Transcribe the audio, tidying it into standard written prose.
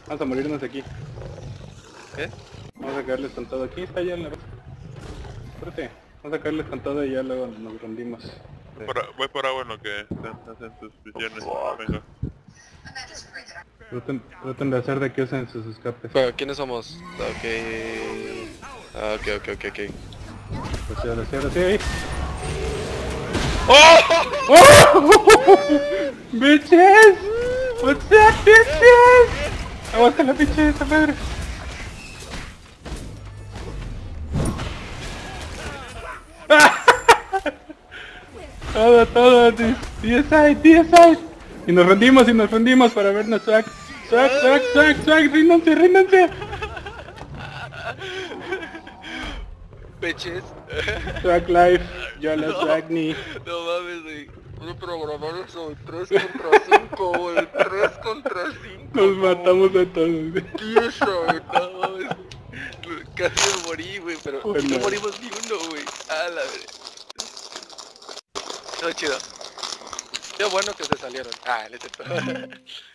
Vamos a morirnos aquí. ¿Qué? Vamos a caerles con todo. Aquí está ya en la... Espérate. Vamos a caerles con todo y ya luego nos rendimos. Voy por agua en lo que hacen sus misiones. Venga. Traten de hacer de que usen sus escapes. Pero, ¿quiénes somos? Ok... Ah, ok. Pues sí, ahora sí, ahí. ¡Oh! ¡Oh! ¡Bitches! What's up, bitches? Aguanta la pinche de esta madre. Todo, DSI. Y nos rendimos para vernos swag. Swag, ríndanse. Peches. Swag life, yo la swag ni. No mames, güey. Voy a programar eso, 3 contra 5, güey. 3 contra 5. Nos matamos a todos, güey. Tío, no mames. Casi me morí, güey, pero Bueno. no morimos ni uno, güey. A la verga. Todo chido. Qué bueno que se salieron. Ah, no es cierto.